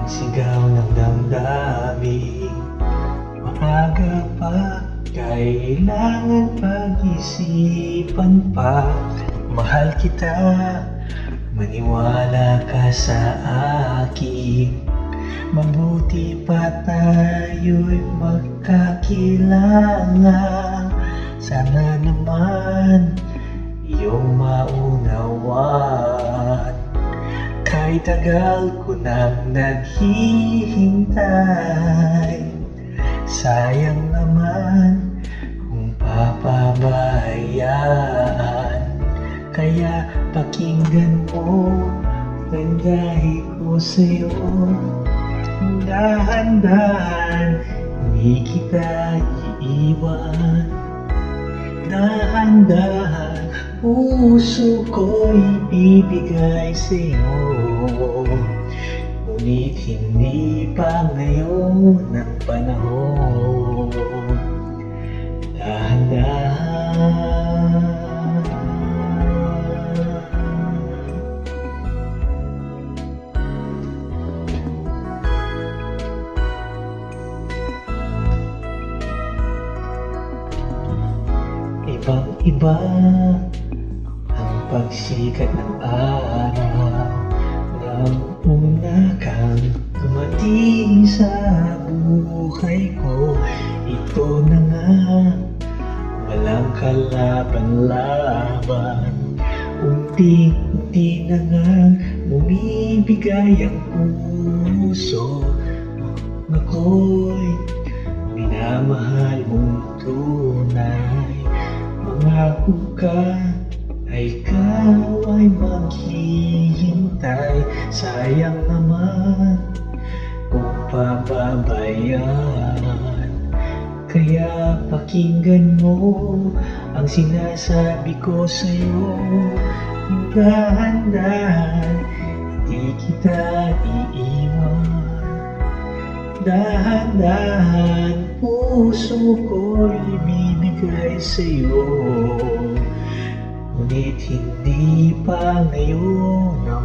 Sigaw ng damdamin, maaga pa, kailangan pag-isipan pa. Mahal kita, maniwala ka sa akin. Mabuti pa tayo'y magkakilala. Sana naman iyong maunawaan. Kahit tagal ko nang naghihintay, sayang naman kung papabayaan. Kaya pakinggan mo, mensahe ko sa'yo. Dahan-dahan, hindi kita iiwan. Dahan-dahan, puso ko'y ibibigay sa'yo. Ngunit hindi pa ngayon ang panahon. Dahan-dahan. Ibang-iba ang pagsikat ng araw nang una kang dumating sa buhay ko. Ito na nga, walang kalaban-laban. Unti-unti na nga bumibigay ang puso. Ako'y minamahal mong tunay. Mangako ka, ikaw ay maghihintay. Sayang naman kung pababayaan. Kaya pakinggan mo ang sinasabi ko sa'yo. Dahan-dahan, di kita iiwan. Dahan-dahan, puso ko'y ibibigay sa'yo. Ngunit hindi pa ngayon ang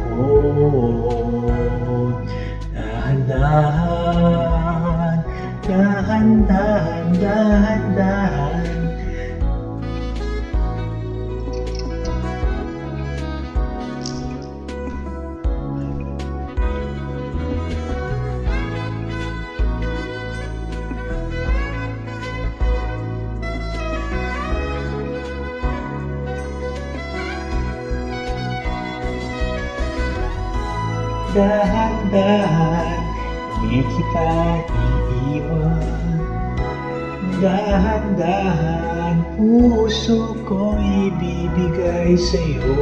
panahon. Dahan-dahan, dahan-dahan, dahan-dahan. Dahan-dahan, di kita iiwan. Dahan-dahan, puso ko ibibigay sa'yo.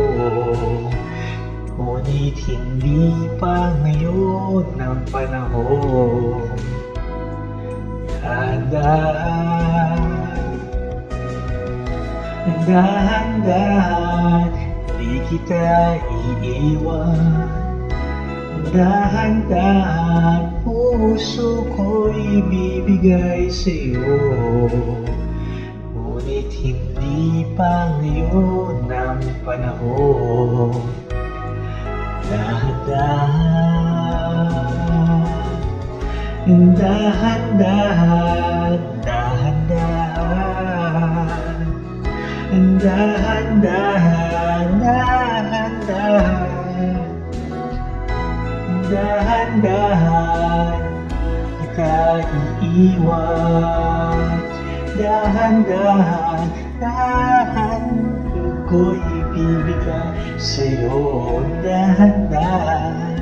Ngunit hindi pa ngayon ang panahon. Dahan-dahan, dahan-dahan, di kita iiwan. Dahan-dahan, puso ko'y ibibigay sa'yo. Ngunit hindi pa ngayon ang panahon. Dahan-dahan, dahan-dahan, dahan-dahan. Dahan-dahan, dahan-dahan. Dahan-dahan, kita iiwan. Dahan-dahan, dahan ko'y ibibigay sa'yo. Dahan-dahan,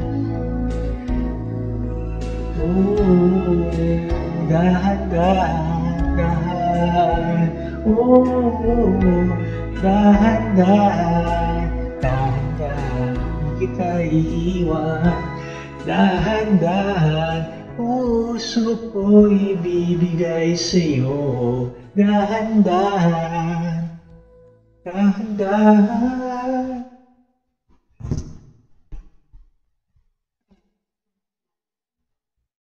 oh, dahan-dahan, dahan, oh, dahan-dahan, dahan-dahan, kita iiwan. Dahan-dahan, puso ko ibibigay sa'yo. Dahan-dahan, dahan-dahan.